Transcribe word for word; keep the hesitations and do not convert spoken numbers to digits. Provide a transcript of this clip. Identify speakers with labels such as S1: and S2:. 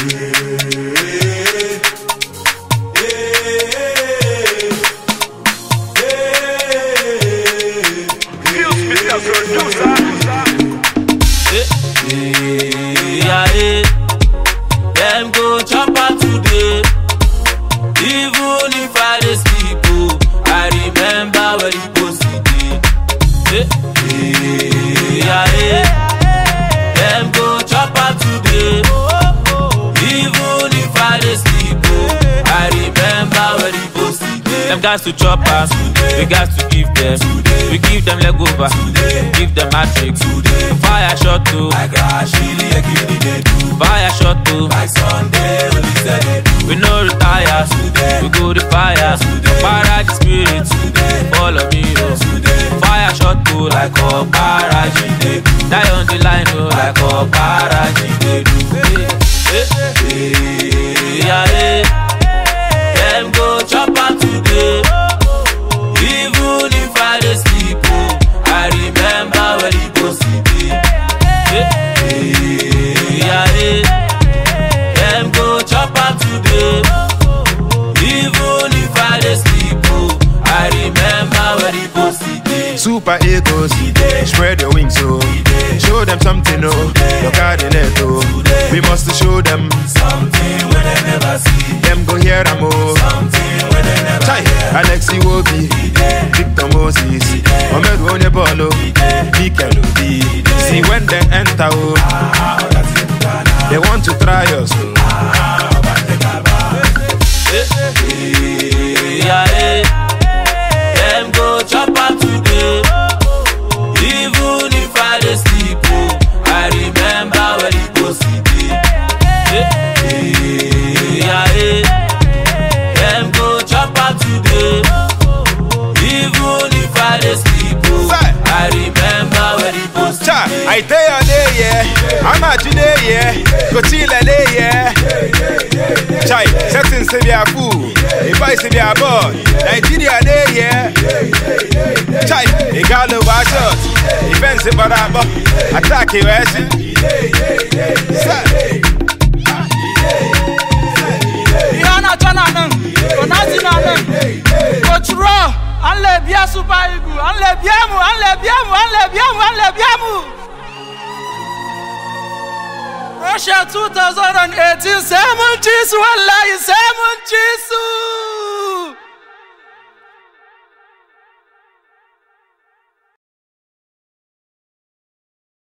S1: Yeah, yeah. Them go chop out today. Even if I dey sleep, oh, I remember where you go today. Yeah, yeah. Them go chop out today. Even if I dey sleep, oh, I remember where you go today. Them guys to chop us, we got to give them. We give them leg over, give them matrix. Fire shot too, like Rashidi, fire shot too, like Sunday, we no retire, we go the fire. Fire the spirit, follow me, oh. Fire shot too, like Okaraji, die on the line, oh, like Okaraji. Yeah, yeah. Them go chop out today. Even if I dey sleep, oh, I remember where you go today. Yeah, yeah. Them go chop out today. Even if I dey sleep, oh, I remember where you go today.
S2: Super egos, spread your wings, oh. Show them something, oh. Look at the net, oh. We must show them
S1: something when they never see.
S2: Them go hear them, oh.
S1: Something when they never
S2: Chai, Alexi Wobi, Victor Moses, Mohamed Wonebolo, Mikel Obi. See when they enter, oh, they want to try us, oh.
S1: Yeah, yeah. Them go chop out today. Even if I dey sleep, oh, I remember where you go today. Yeah, yeah. Them go chop out today. Even if I dey sleep, oh, I remember where you go today.
S2: I tell you day, yeah. I'm at today, yeah. Go chill a day, yeah. Chai, settings to be a fool. If I say be a boy, Nigeria day, yeah. Chai, a girl over shot. Defense in Baraba. Attack you, eh?
S3: Yana Chananan, Onazinanan, Coach Raw, Anle Bia Super Eagle, Anle Biamu, Anle Biamu, Anle Biamu, Anle Biamu. Russia two thousand eighteen, seven cheese, wallahi, seven cheese.